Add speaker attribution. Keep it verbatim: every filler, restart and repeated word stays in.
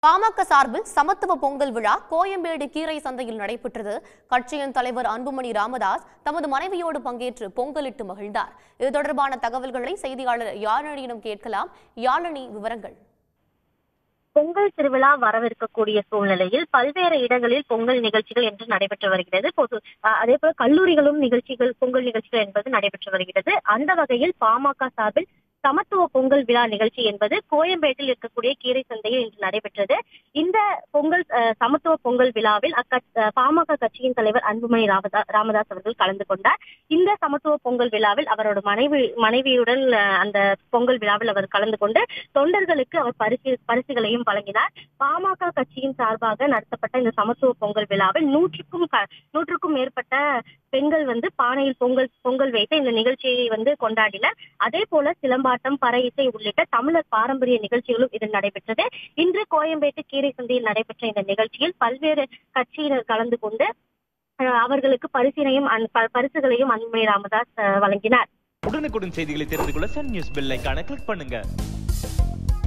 Speaker 1: பாமக சார்பில் சமத்துவ பொங்கல் விழா கோயம்பேடு கீரை சந்தையில் நடைபெற்றது. கட்சியின் தலைவர் அன்புமணி ராமதாஸ் தமது மனைவியோடு பங்கேற்று பொங்கலிட்டு மகிழ்ந்தார். இது தொடர்பான தகவல்களை செய்தியாளர் யாழினியிடம் கேட்கலாம். யாழினி, விவரங்கள்.
Speaker 2: பொங்கல் திருவிழா வரவிருக்கக்கூடிய சூழ்நிலையில் பல்வேறு இடங்களில் பொங்கல் நிகழ்ச்சிகள் என்று நடைபெற்று வருகிறது. பொது அதே போல கல்லூரிகளும் நிகழ்ச்சிகள் பொங்கல் நிகழ்ச்சிகள் என்பது நடைபெற்று வருகிறது. அந்த வகையில் பாமக சார்பில் சமத்துவ பொங்கல் விழா நிகழ்ச்சி என்பது கோயம்பேட்டில் இருக்கக்கூடிய கீரை சந்தையில் இன்று நடைபெற்றது. இந்த பொங்கல் சமத்துவ பொங்கல் விழாவில் பாமக கட்சியின் தலைவர் அன்புமணி ராமதாஸ் அவர்கள் கலந்து கொண்டார். இந்த சமத்துவ பொங்கல் விழாவில் அவரோட மனைவி மனைவியுடன் அந்த பொங்கல் விழாவில் அவர் கலந்து கொண்டு தொண்டர்களுக்கு அவர் பரிசு பரிசுகளையும் வழங்கினார். பாமக கட்சியின் சார்பாக நடத்தப்பட்ட இந்த சமத்துவ பொங்கல் விழாவில் நூற்றுக்கும் நூற்றுக்கும் மேற்பட்ட பெண்கள் வந்து பானையில் பொங்கல் பொங்கல் வைத்து இந்த நிகழ்ச்சியை வந்து கொண்டாடினர். அதே போல சிலம்பாட்டம், பறை இசை உள்ளிட்ட தமிழர் பாரம்பரிய நிகழ்ச்சிகளும் இதில் நடைபெற்றது. இன்று கோயம்பேட்டு கீரை சந்தையில் நடைபெற்ற இந்த நிகழ்ச்சியில் பல்வேறு கட்சியினர் கலந்து கொண்டு அவர்களுக்கு பரிசினையும் பரிசுகளையும் அன்புமணி ராமதாஸ் வழங்கினார்.
Speaker 3: உடனுக்குடன் செய்திகளை தெரிந்து கொள்ள சன் நியூஸ் பெல் ஐகானை கிளிக் பண்ணுங்க.